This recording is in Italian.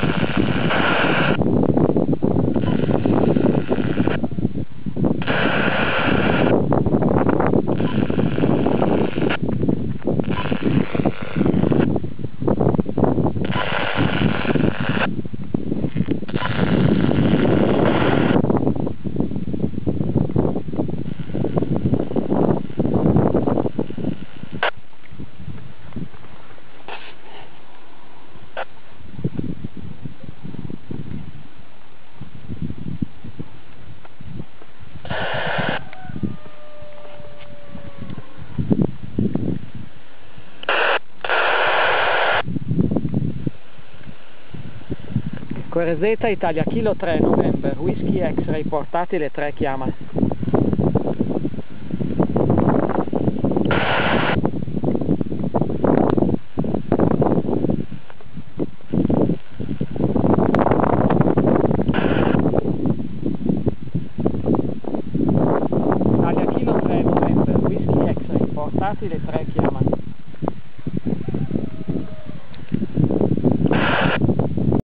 QRZ Italia Kilo 3 November, Whisky X-Ray portatile 3 chiama. Italia Kilo 3 November, Whisky X-Ray portatile 3 chiama.